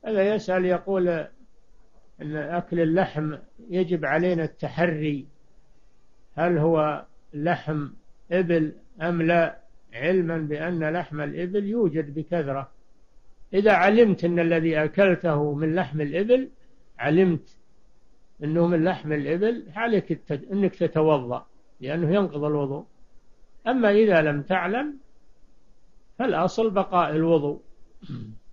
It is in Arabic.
هذا يسأل يقول أن أكل اللحم يجب علينا التحري، هل هو لحم إبل أم لا، علما بأن لحم الإبل يوجد بكثرة. إذا علمت أن الذي أكلته من لحم الإبل، علمت أنه من لحم الإبل، عليك أنك تتوضأ لأنه ينقض الوضوء. أما إذا لم تعلم فالأصل بقاء الوضوء.